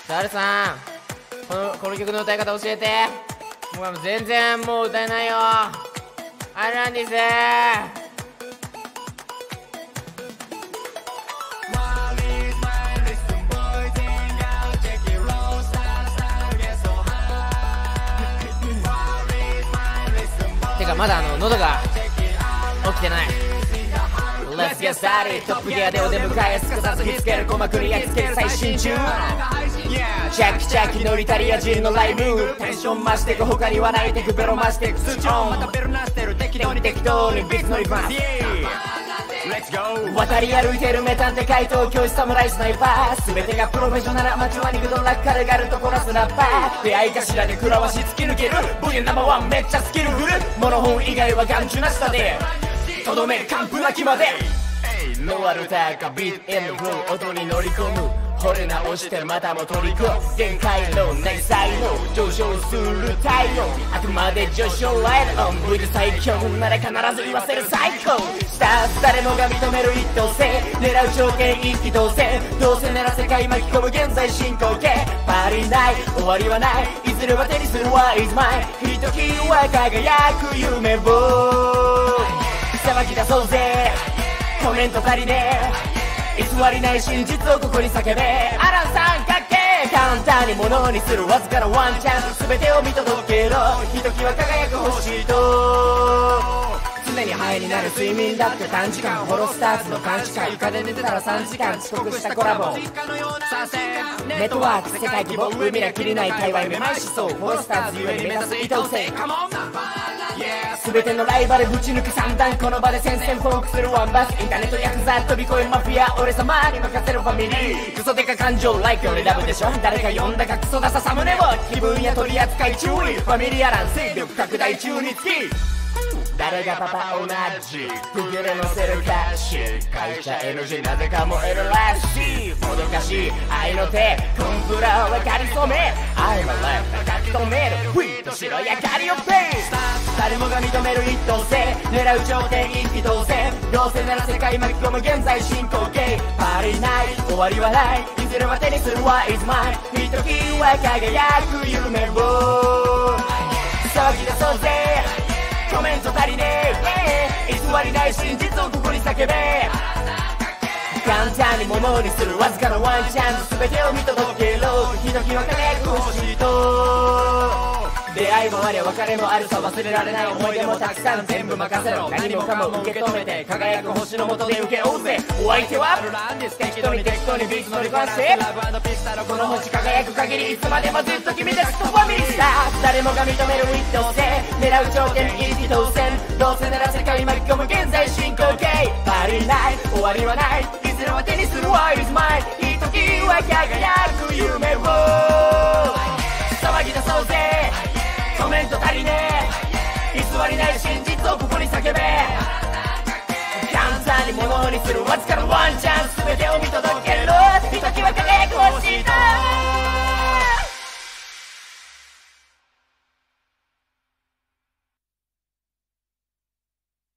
アルさん、この曲の歌い方教えて。もう全然もう歌えないよ。アルランディス。てかまだ喉が起きてない。 Let's get started。 トップギアでお出迎え、すかさず火つける鼓膜に焼き付ける最新中。チャキチャキのイタリア人のライブ、テンション増してく、他にはないテクベロ増してく、通常またベルなってる、適当にビーツ乗ります。渡り歩いてる名探偵怪盗教師侍スナイパー、全てがプロフェッショナル、アマチュアにグドラック軽々とこなすラッパー。出会い頭で食らわし突き抜ける、ボリュームナンバーワンめっちゃスキルフル。モノ本以外は眼中なしだでとどめる完膚なきまで。ノアルタかビートエンドフロー、音に乗り込む、惚れ直してまたも取り込む。限界のない才能、上昇する太陽、あくまで上昇ライトオン。V で最強なら必ず言わせる最高スター、誰もが認める一等星、狙う頂点一気当選、どうせなら世界巻き込む現在進行形。パリない終わりはない、いずれは手にする What is mine。 ひときは輝く夢を騒ぎ出そうぜ、コメント足りねえ、偽りない真実をここに叫べ。アラン三角形、簡単にものにするわずかなワンチャンス、全てを見届けろ、ひときは輝く星と。常にハイになる睡眠だって短時間、ホロスターズの監視会、床で寝てたら3時間遅刻したコラボ。ネットワーク世界規模、上見りゃきりない界隈めまい思想、ホロスターズゆえに目指す伊藤星。全てのライバルぶち抜く三段、この場で宣戦布告するワンバス。インターネットヤクザ飛び越えマフィア、俺様に任せるファミリー。クソデカ感情 like 俺ラブでしょ、誰か呼んだかクソダササムネを、気分や取り扱い注意、ファミリアラン勢力拡大中につき、誰がパパ同じくぐれのせる歌詞、会社 NG なぜか燃えるらしい、もどかしい愛の手コンプラはかりそめ、I'm a life 書き留めるフィット白やかりをペイス、誰もが認める一等星、狙う頂点一気当選、どうせなら世界巻き込む現在進行形。パリない終わりはない、いずれは手にする What is mine。 ひときは輝く夢を騒ぎ出そうぜ、コメント足りねえ、偽りない真実をここに叫べ。簡単にものにするわずかなワンチャンス、全てを見届けろ、ひときは輝く星と。出会いもあり別れもあるさ、忘れられない思い出もたくさん、全部任せろ、何もかも受け止めて輝く星の下で受け負うぜ。お相手はアルランディス、適当にビーツ乗り越してこの星輝く限りいつまでもずっと君たちとファミリースター、誰もが認める一等星、狙う頂点一気当選、どうせなら世界巻き込む現在進行形。パリない終わりはない、いずれは手にする What is mine。 ひときは輝く夢を騒ぎ出そうぜ、コメント足りねえ、偽りない真実をここに叫べ。簡単にものにするわずかなワンチャンス、全てを見